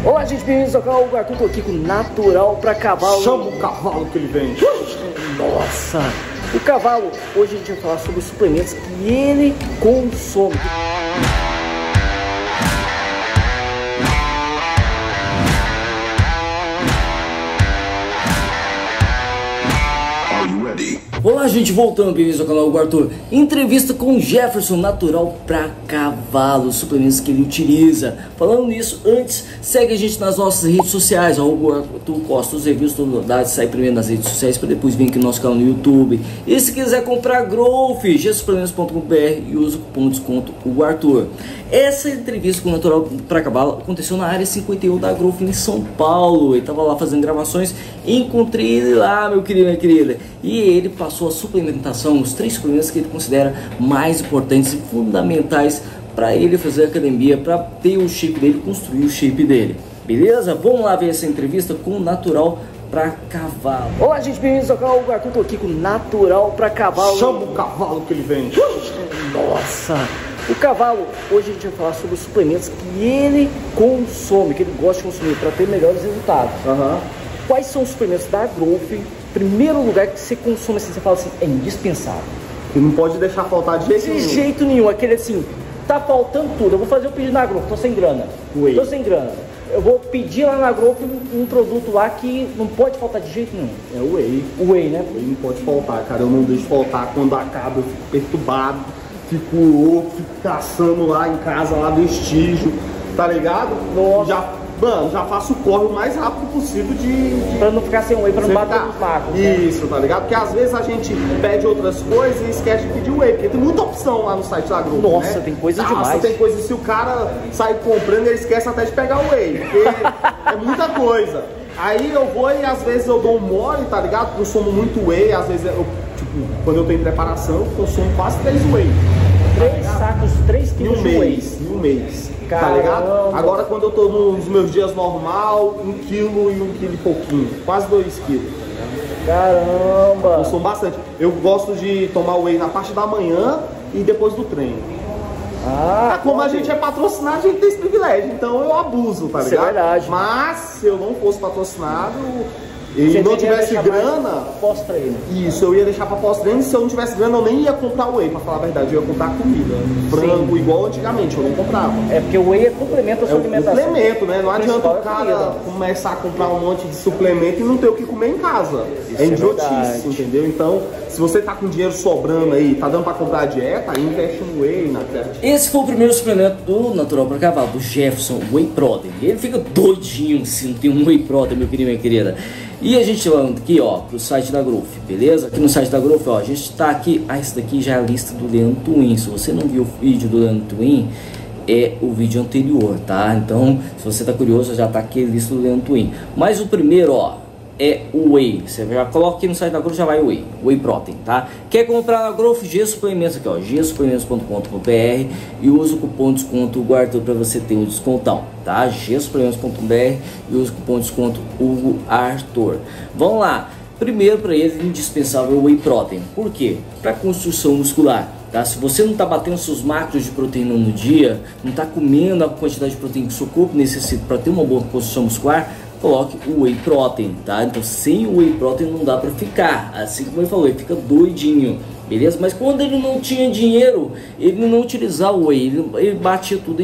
Olá, gente, bem-vindos ao canal. O Arthur, tô aqui com Natural para Cavalo. Chama o cavalo que ele vende. Nossa, o cavalo. Hoje a gente vai falar sobre os suplementos que ele consome. Olá, gente, voltando, bem-vindos ao canal do Arthur. Entrevista com Jefferson, Natural para Cavalo, os suplementos que ele utiliza. Falando nisso, antes, segue a gente nas nossas redes sociais. O Arthur posta os reviews, todas as novidades, sai primeiro nas redes sociais para depois vir aqui no nosso canal no YouTube. E se quiser comprar Growth, gsuplementos.com.br e usa o cupom de desconto o Arthur. Essa entrevista com o Natural para Cavalo aconteceu na área 51 da Growth em São Paulo. Ele estava lá fazendo gravações, encontrei ele lá, meu querido, minha querida. E ele passou a suplementação, os 3 suplementos que ele considera mais importantes e fundamentais para ele fazer academia, para ter o shape dele, construir o shape dele. Beleza? Vamos lá ver essa entrevista com o Natural para Cavalo. Olá, gente, bem-vindos ao canal. Arthur, tô aqui com o Natural para Cavalo. Chama o cavalo que ele vende. Nossa, o cavalo. Hoje a gente vai falar sobre os suplementos que ele consome, que ele gosta de consumir para ter melhores resultados. Quais são os suplementos da Growth? Primeiro lugar que você consome, assim, você fala assim, é indispensável. E não pode deixar faltar de jeito nenhum. De jeito nenhum, aquele assim, tá faltando tudo. Eu vou fazer o pedido na Growth, tô sem grana. Tô sem grana. Eu vou pedir lá na Growth um produto lá que não pode faltar de jeito nenhum. É o Whey. O Whey, né? O Whey não pode faltar, cara. Eu não deixo faltar. Quando acaba, eu fico perturbado, fico louco, fico caçando lá em casa, lá do estígio, tá ligado? Nossa. Já faço o corre o mais rápido possível pra não ficar sem Whey, pra não bater nos macos. Isso, tá ligado? Porque às vezes a gente pede outras coisas e esquece de pedir Whey, porque tem muita opção lá no site da Growth. Nossa, né? tem coisa demais. Tem coisa, se o cara sair comprando, ele esquece até de pegar o Whey, porque é muita coisa. Aí eu vou e às vezes eu dou um mole, tá ligado? Consumo muito Whey, às vezes eu, tipo, quando eu tô em preparação, eu consumo quase 3 Whey. 3 sacos, 3 quilos de Whey. Em um mês. Caramba. Tá ligado? Agora quando eu tô nos meus dias normal, 1 quilo e 1 quilo e pouquinho. Quase 2 quilos. Caramba! Consumo bastante. Eu gosto de tomar Whey na parte da manhã e depois do treino. Como a gente é patrocinado, a gente tem esse privilégio. Então eu abuso, tá ligado? Isso é verdade. Mas se eu não fosse patrocinado e não tivesse grana, pós-treino. Isso, eu ia deixar pra pós-treino. Se eu não tivesse grana, eu nem ia comprar Whey, pra falar a verdade. Eu ia comprar comida, frango, igual antigamente, eu não comprava. É porque o Whey complementa a sua alimentação. Complemento, né? Não adianta o cara começar a comprar um monte de suplemento e não ter o que comer em casa. É idiotice, entendeu? Então, se você tá com dinheiro sobrando aí, tá dando pra comprar a dieta, investe no Whey, na creatina. Esse foi o primeiro suplemento do Natural para Cavalo, do Jefferson, Whey Protein. Ele fica doidinho se não tem um Whey Protein, meu querido, minha querida. E a gente vai aqui, ó, pro site da Growth, beleza? Aqui no site da Growth, ó, a gente tá aqui, esse daqui já é a lista do Leandro Twin. Se você não viu o vídeo do Leandro Twin, é o vídeo anterior, tá? Então, se você tá curioso, já tá aqui a lista do Leandro Twin. Mas o primeiro, ó, é o Whey. Você já coloca aqui no site da Growth, já vai o Whey Protein, tá? Quer comprar na Growth? G-Suplementos aqui, ó, gsuplementos.com.br e usa o cupom de desconto o Arthur para você ter um descontão, tá? gsuplementos.com.br e usa o cupom de desconto o Arthur. Vamos lá. Primeiro, para ele é indispensável o Whey Protein. Por quê? Para construção muscular. Tá? Se você não está batendo seus macros de proteína no dia, não está comendo a quantidade de proteína que o seu corpo necessita para ter uma boa construção muscular, coloque o Whey Protein, tá? Então sem o Whey Protein não dá pra ficar, assim como ele falou, ele fica doidinho, beleza? Mas quando ele não tinha dinheiro, ele não utilizava o Whey, ele batia tudo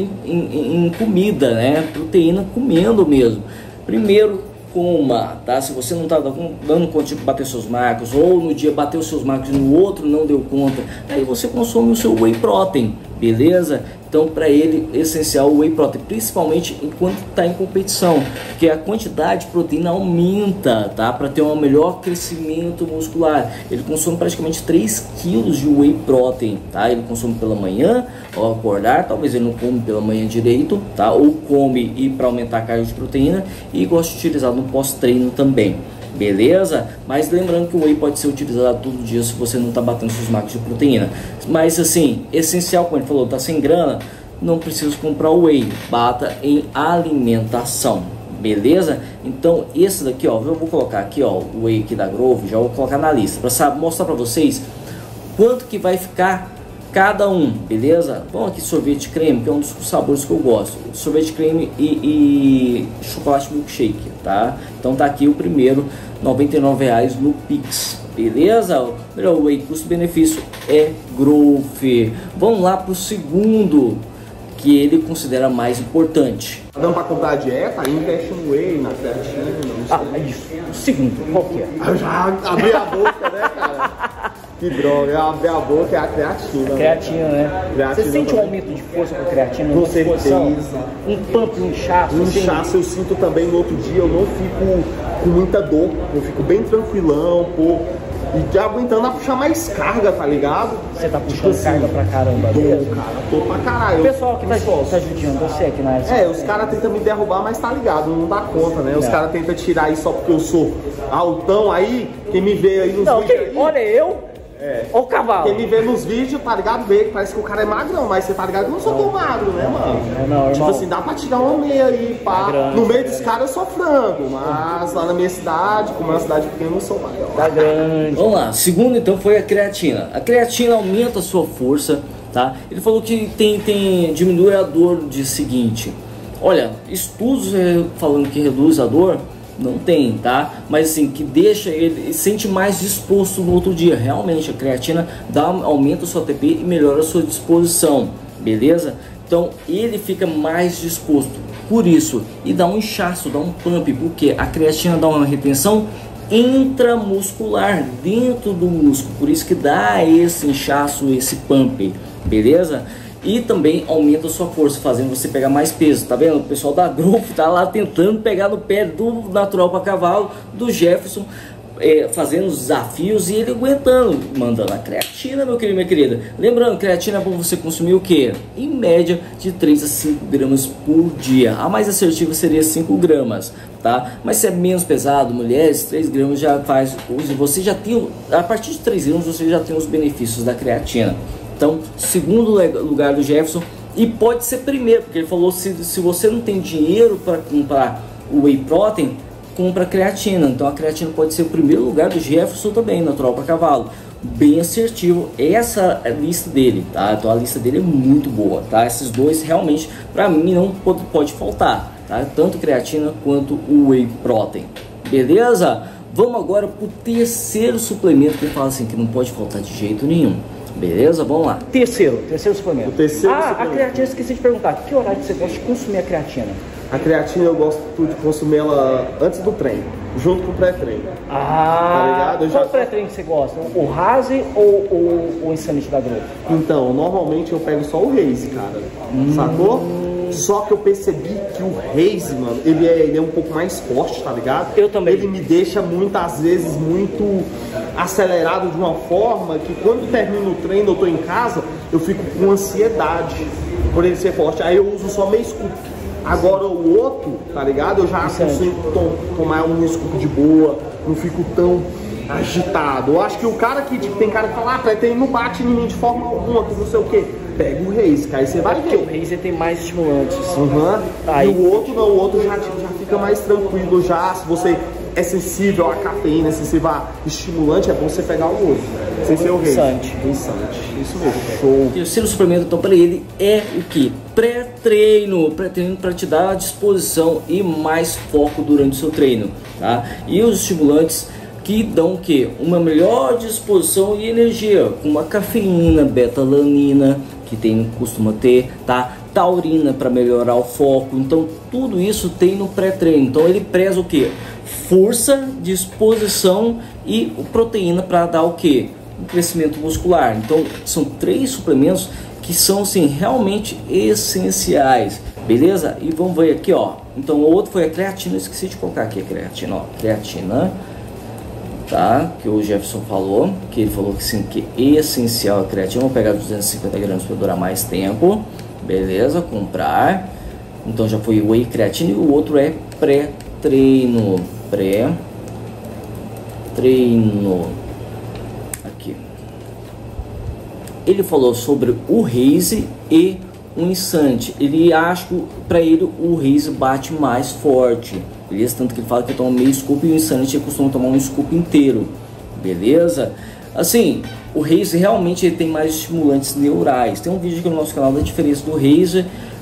em comida, né? Proteína comendo mesmo. Primeiro, coma, tá? Se você não tá dando conta de bater seus macros, ou no dia bateu seus macros e no outro não deu conta, aí você consome o seu Whey Protein, beleza? Então, para ele, é essencial o Whey Protein, principalmente enquanto está em competição, porque a quantidade de proteína aumenta, tá? Para ter um melhor crescimento muscular. Ele consome praticamente 3 kg de Whey Protein, tá? Ele consome pela manhã, ao acordar, talvez ele não come pela manhã direito, tá? Ou come e para aumentar a carga de proteína, e gosta de utilizar no pós-treino também. Beleza? Mas lembrando que o Whey pode ser utilizado todo dia se você não está batendo seus macros de proteína. Mas assim, essencial, como ele falou, tá sem grana, não precisa comprar o Whey, bata em alimentação. Beleza? Então esse daqui, ó, eu vou colocar aqui, ó, o Whey aqui da Growth, já vou colocar na lista para mostrar para vocês quanto que vai ficar cada um, beleza? Bom, aqui sorvete creme, que é um dos sabores que eu gosto. Sorvete creme e chocolate milkshake, tá? Então tá aqui o primeiro, R$ 99,00 no Pix, beleza? O melhor whey custo-benefício é Growth. Vamos lá pro segundo, que ele considera mais importante. Tá dando pra comprar a dieta? Investe no whey, na creatina. Isso. O segundo, qual que é? Eu já abri a boca, né, cara? Que droga, eu abri a boca, é a creatina. Creatina, né? Creatina Você sente um também. aumento de força com a creatina? Com certeza. Um pump, um inchaço? Um assim? inchaço eu sinto também no outro dia, eu não fico com muita dor, eu fico bem tranquilão, pô. E já aguentando a puxar mais carga, tá ligado? Você tá puxando carga pra caramba Tô, mesmo? cara, tô pra caralho. O pessoal que tá judiando você aqui na área. É, os caras tentam me derrubar, mas tá ligado, não dá conta, né? Os caras tentam tirar aí só porque eu sou altão aí, quem me vê aí nos vídeos aí, olha eu, olha o cavalo. quem me vê nos vídeos, tá ligado? Vê que parece que o cara é magrão, mas você tá ligado que eu não sou tão magro, né, mano? Não, Tipo irmão. assim, dá pra tirar uma meia aí, pá. grande, No meio dos caras eu sou frango, mas lá na minha cidade, como é uma cidade pequena, eu não sou magrão. Tá grande. Vamos lá, segundo então foi a creatina. A creatina aumenta a sua força, tá? Ele falou que diminui a dor de seguinte. Olha, estudos falando que reduz a dor, não tem, tá? Mas assim, que deixa ele sente mais disposto no outro dia. Realmente a creatina aumenta o seu ATP e melhora a sua disposição, beleza? Então ele fica mais disposto por isso, e dá um inchaço, dá um pump, porque a creatina dá uma retenção intramuscular dentro do músculo, por isso que dá esse inchaço, esse pump, beleza? E também aumenta a sua força, fazendo você pegar mais peso, tá vendo? O pessoal da Growth tá lá tentando pegar no pé do Natural para Cavalo, do Jefferson, fazendo os desafios e ele aguentando, mandando a creatina, meu querido, minha querida. Lembrando, creatina é bom você consumir o que? Em média de 3 a 5 gramas por dia. A mais assertiva seria 5 gramas, tá? Mas se é menos pesado, mulheres, 3 gramas já faz uso. Você já tem, a partir de 3 gramas você já tem os benefícios da creatina. Então, segundo lugar do Jefferson, e pode ser primeiro, porque ele falou se você não tem dinheiro para comprar o whey protein, compra creatina. Então a creatina pode ser o primeiro lugar do Jefferson também, Natural para Cavalo. Bem assertivo, essa é a lista dele, tá? Então a lista dele é muito boa, tá? Esses dois realmente, para mim, não pode faltar, tá? Tanto creatina quanto o whey protein, beleza? Vamos agora pro terceiro suplemento que ele fala assim, que não pode faltar de jeito nenhum. Beleza, vamos lá. Terceiro suplemento. O terceiro suplemento. A creatina, esqueci de perguntar. Que horário que você gosta de consumir a creatina? A creatina eu gosto de consumir ela antes do treino, junto com o pré-treino. Tá ligado? Qual pré-treino que você gosta? O Raze ou o Insanity da Growth? Então, normalmente eu pego só o Raze, cara. Sacou? Só que eu percebi que o Raze, mano, ele é um pouco mais forte, tá ligado? Eu também. Ele me deixa muitas vezes muito acelerado de uma forma que quando termino o treino, eu tô em casa, eu fico com ansiedade por ele ser forte. Aí eu uso só meio scoop. Agora o outro, tá ligado? Eu já consigo tomar um scoop de boa, não fico tão agitado. Eu acho que o cara que tipo, tem cara que fala, pré-treino não bate em mim de forma alguma, que não sei o que. Pega o Raze, que aí você vai ver. O Raze tem mais estimulantes. E o outro não, o outro já fica mais tranquilo já. Se você é sensível à cafeína, é sensível a estimulante, é bom você pegar o outro. Sem ser o Raze. Insante. Isso mesmo. Show. O terceiro suplemento então para ele é o que? Pré-treino para te dar disposição e mais foco durante o seu treino, tá? E os estimulantes que dão o que? Uma melhor disposição e energia, como a cafeína, beta-alanina, que costuma ter, tá? Taurina para melhorar o foco. Então tudo isso tem no pré-treino. Então ele preza o que? Força, disposição e proteína para dar o que? Um crescimento muscular. Então são 3 suplementos que são assim realmente essenciais, beleza? E vamos ver aqui, ó. Então o outro foi a creatina, eu esqueci de colocar aqui a creatina, ó. Creatina, tá? Que o Jefferson falou, que ele falou que sim, que é essencial a creatina. Vou pegar 250 gramas para durar mais tempo, beleza? Comprar. Então já foi o whey, creatina, e o outro é pré-treino. Pré-treino. Aqui. Ele falou sobre o Raze e o Insante. Ele acha que para ele o Raze bate mais forte, beleza? Tanto que ele fala que toma meio scoop e o Insanity ele costuma tomar um scoop inteiro, beleza? Assim, o Raze realmente ele tem mais estimulantes neurais. Tem um vídeo aqui no nosso canal da diferença do Raze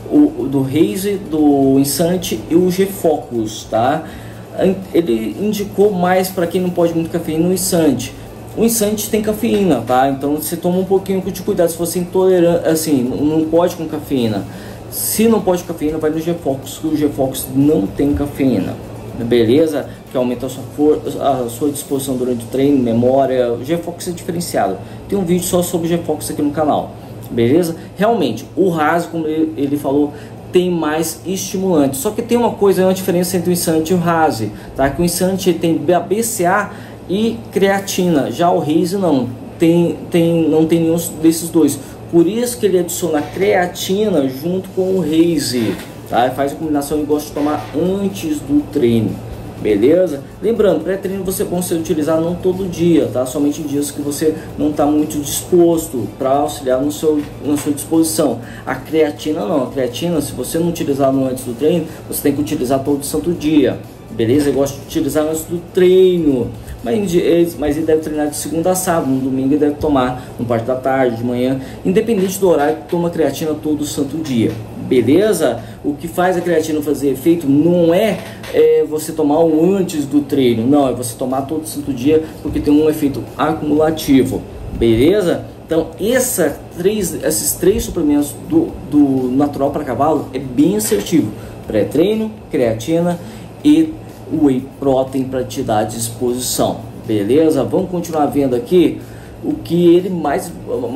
do Raze, do Insante e o G-Focus, tá? Ele indicou mais para quem não pode muito cafeína no Insante. O Insante tem cafeína, tá? Então você toma um pouquinho de cuidado se você é intolerante, assim, não pode com cafeína. Se não pode com cafeína, vai no G-Focus, que o G-Focus não tem cafeína, beleza? Que aumenta a sua força, a sua disposição durante o treino, memória. O G-Focus é diferenciado. Tem um vídeo só sobre o G-Focus aqui no canal, beleza? Realmente, o Raze, como ele falou, tem mais estimulante. Só que tem uma coisa, uma diferença entre o Insante e o Raze, tá? Que o Insante tem BCA e creatina, já o Raze não tem nenhum desses dois. Por isso que ele adiciona creatina junto com o Raze, tá? Faz a combinação e gosta de tomar antes do treino, beleza? Lembrando, pré-treino você consegue utilizar não todo dia, tá? Somente em dias que você não está muito disposto, para auxiliar na sua disposição. A creatina não, a creatina, se você não utilizar no antes do treino, você tem que utilizar todo santo dia, beleza? Eu gosto de utilizar antes do treino, mas ele deve treinar de segunda a sábado. No domingo ele deve tomar no parte da tarde, de manhã, independente do horário, toma creatina todo santo dia, beleza? O que faz a creatina fazer efeito não é você tomar um antes do treino, não, é você tomar todo santo dia, porque tem um efeito acumulativo, beleza? Então esses três suplementos do Natural para Cavalo é bem assertivo: pré-treino, creatina e Whey Protein para te dar disposição, beleza? Vamos continuar vendo aqui o que ele mais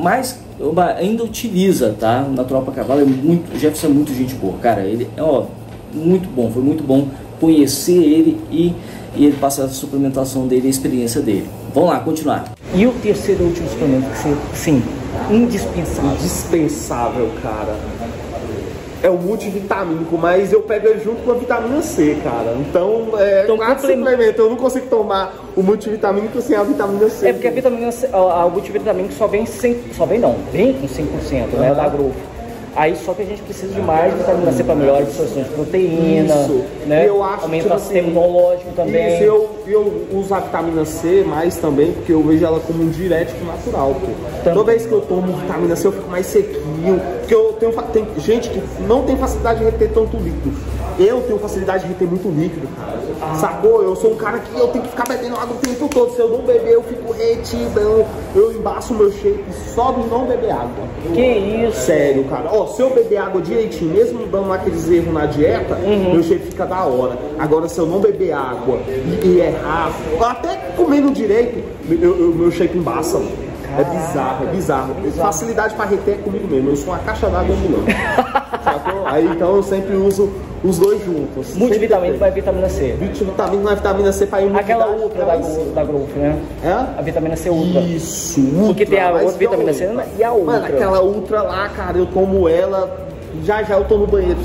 ainda utiliza, tá? O Natural para Cavalo o Jefferson é muito gente boa, cara. Ele é muito bom, foi muito bom conhecer ele e ele passar a suplementação dele, a experiência dele. Vamos lá, continuar. E o terceiro e último suplemento que você, sim, indispensável. Indispensável, cara, é o multivitamínico, mas eu pego ele junto com a vitamina C, cara. Então, suplemento, eu não consigo tomar o multivitamínico sem a vitamina C. É porque a vitamina C, o multivitamínico vem com 100%, né, da Growth. Aí só que a gente precisa de mais vitamina C para melhor absorção de proteína, né? Eu acho aumenta o sistema imunológico também. Isso, eu uso a vitamina C mais também, porque eu vejo ela como um diurético natural, pô. Toda vez que eu tomo vitamina C eu fico mais sequinho, porque tem gente que não tem facilidade de reter tanto líquido. Eu tenho facilidade de reter muito líquido, cara. Sacou? Eu sou um cara que eu tenho que ficar bebendo água o tempo todo. Se eu não beber, eu fico retidão. Eu embaço o meu shape só de não beber água. Que isso? Sério, cara. Ó, se eu beber água direitinho, mesmo dando aqueles erros na dieta, meu shape fica da hora. Agora, se eu não beber água e errar, até comendo direito, meu shape embaça, mano. É bizarro. Facilidade para reter é comigo mesmo. Eu sou uma caixa d'água ambulante. Aí então eu sempre uso os dois juntos. Multivitamínico vai vitamina C. Multivitamínico vai vitamina C para imunidade. Aquela outra da Growth, né? É? A vitamina C ultra. Isso, ultra. Porque tem a outra vitamina C e a outra. Mano, aquela ultra lá, cara, eu tomo ela, já eu tô no banheiro.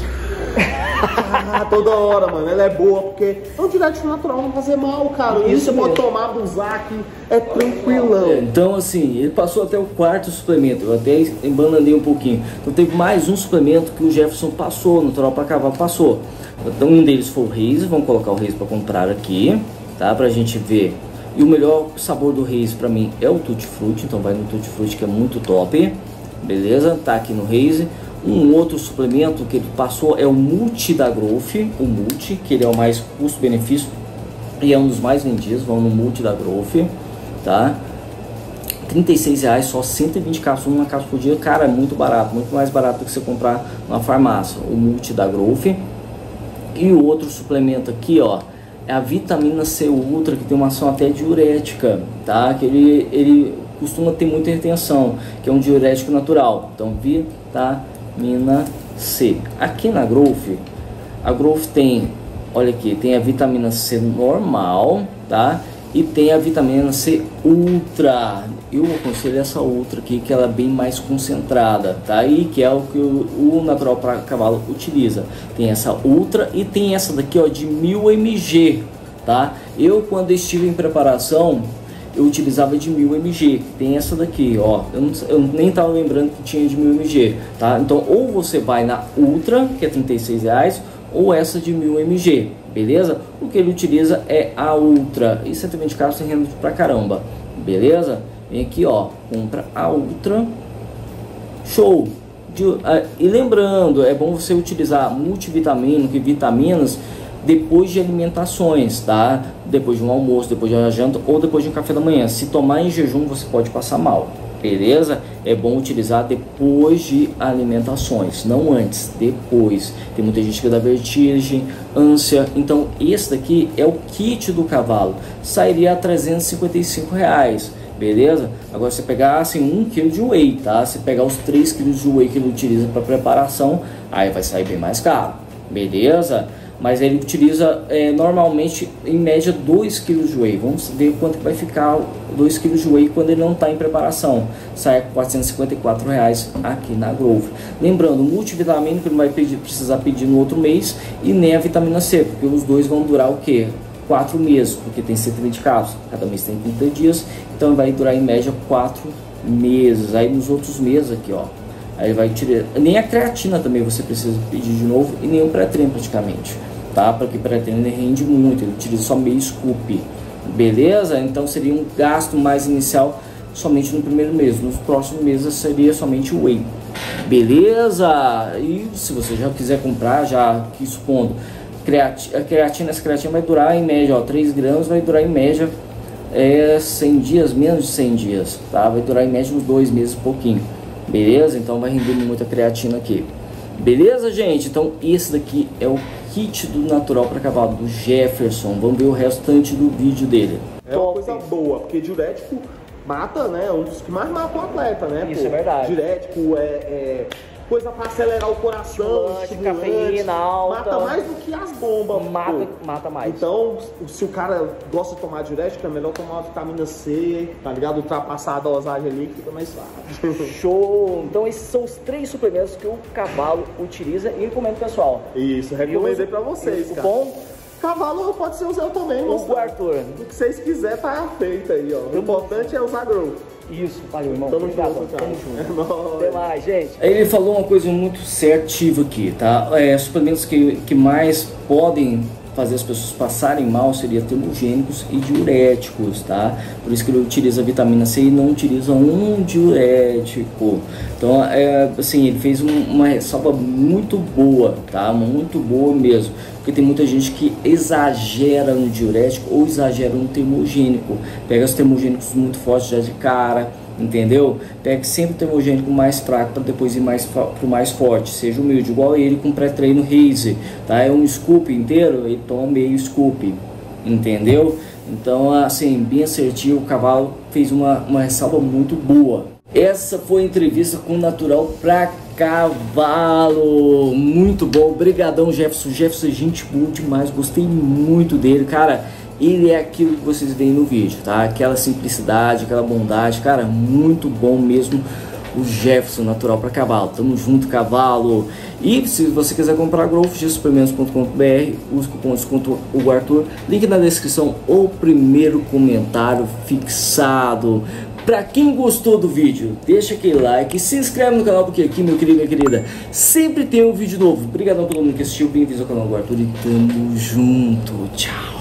Toda hora, mano, ela é boa, porque é um diurético natural, não vai fazer mal, cara. Isso pode tomar, abusar, que é tranquilão. Então, assim, ele passou até o quarto suplemento, eu até embananei um pouquinho. Então teve mais um suplemento que o Jefferson passou, Natural para Cavalo passou. Então um deles foi o Raze, vamos colocar o Raze para comprar aqui, tá? Pra gente ver. E o melhor sabor do Raze pra mim é o Tutti Frutti, então vai no Tutti Frutti, que é muito top, beleza? Tá aqui no Raze. Um outro suplemento que ele passou é o Multi da Growth, o Multi, que ele é o mais custo-benefício e é um dos mais vendidos. Vamos no Multi da Growth, tá? R$36, só 120 cápsulas, uma cápsula por dia, cara, é muito barato, muito mais barato do que você comprar na farmácia. O Multi da Growth. E o outro suplemento aqui, ó, é a vitamina C Ultra, que tem uma ação até diurética, tá? Que ele costuma ter muita retenção, que é um diurético natural. Então, vitamina C. Aqui na Growth, a Growth tem, olha aqui, tem a vitamina C normal, tá? E tem a vitamina C Ultra. Eu aconselho essa Ultra aqui, que ela é bem mais concentrada, tá? E que é o que o Natural para Cavalo utiliza. Tem essa Ultra e tem essa daqui, ó, de 1000 mg, tá? Eu, quando estive em preparação, eu utilizava de 1000 mg. Tem essa daqui, ó. Eu nem tava lembrando que tinha de 1000 mg, tá? Então, ou você vai na Ultra, que é R$36, ou essa de 1000 mg, beleza? O que ele utiliza é a Ultra. E 120 cápsulas rende pra caramba, beleza? Vem aqui, ó, compra a Ultra. Show E lembrando, é bom você utilizar multivitamínico e vitaminas depois de alimentações, tá? Depois de um almoço, depois de uma janta ou depois de um café da manhã. Se tomar em jejum, você pode passar mal, beleza? É bom utilizar depois de alimentações, não antes, depois. Tem muita gente que dá vertigem, ânsia. Então esse daqui é o kit do cavalo, sairia a R$355, beleza? Agora você pegar assim 1 kg de whey, tá? Se pegar os 3 kg de whey que ele utiliza para preparação, aí vai sair bem mais caro, beleza? Mas ele utiliza normalmente em média 2 kg de whey. Vamos ver quanto que vai ficar 2 kg de whey quando ele não está em preparação. Sai por R$454 aqui na Grove. Lembrando, o multivitamínico ele vai precisar pedir no outro mês, e nem a vitamina C, porque os dois vão durar o que? 4 meses, porque tem 120 cápsulas, cada mês tem 30 dias, então vai durar em média 4 meses. Aí nos outros meses aqui, ó, aí vai tirar, nem a creatina também você precisa pedir de novo, e nem o pré-treino praticamente, tá? Porque o pré-treino rende muito, ele utiliza só meio scoop, beleza? Então seria um gasto mais inicial somente no primeiro mês, nos próximos meses seria somente o whey, beleza? E se você já quiser comprar, já aqui expondo, essa creatina vai durar em média, ó, 3 gramas vai durar em média 100 dias, menos de 100 dias, tá? Vai durar em média uns 2 meses, pouquinho, beleza? Então vai render muita creatina aqui, beleza, gente? Então esse daqui é o kit do natural para cavalo do Jefferson. Vamos ver o restante do vídeo dele. É uma coisa boa, porque diurético mata, né? É um dos que mais mata o atleta, né? Isso é verdade. Diurético coisa para acelerar o coração, cafeína alta. Mata mais do que as bombas. Mata mais. Então, se o cara gosta de tomar diurético, é melhor tomar uma vitamina C, tá ligado? Ultrapassar a dosagem ali que fica mais fácil. Show! Então esses são os 3 suplementos que o cavalo utiliza e recomendo, pessoal. Isso, recomendei pra vocês, cara. Bom, cavalo pode ser usado também, o Arthur. O que vocês quiserem tá feito aí, ó. O importante é usar Grove. Isso, valeu, irmão. Tamo Obrigado. junto, cara. Tamo junto. Até mais, gente. Ele falou uma coisa muito certiva aqui, tá? Suplementos que mais podem fazer as pessoas passarem mal seria termogênicos e diuréticos, tá? Por isso que ele utiliza a vitamina C e não utiliza um diurético. Então, assim, ele fez uma ressalva muito boa, tá? Muito boa mesmo. Porque tem muita gente que exagera no diurético ou exagera no termogênico. Pega os termogênicos muito fortes já de cara, entendeu? Pegue sempre o termogênico mais fraco para depois ir pro mais forte. Seja humilde, igual ele com pré-treino Raise, tá? É um scoop inteiro, ele toma meio scoop, entendeu? Então, assim, bem assertivo, o cavalo fez uma ressalva muito boa. Essa foi a entrevista com o Natural pra Cavalo, muito bom, obrigadão Jefferson. Jefferson é gente boa demais, gostei muito dele, cara. Ele é aquilo que vocês veem no vídeo, tá? Aquela simplicidade, aquela bondade, cara, muito bom mesmo o Jefferson Natural para Cavalo. Tamo junto, cavalo. E se você quiser comprar growthsupplementos.com.br, use o cupom de desconto o Arthur, link na descrição ou primeiro comentário fixado. Pra quem gostou do vídeo, deixa aquele like, se inscreve no canal, porque aqui, meu querido, minha querida, sempre tem um vídeo novo. Obrigadão a todo mundo que assistiu, bem-vindos ao canal do Arthur e tamo junto. Tchau.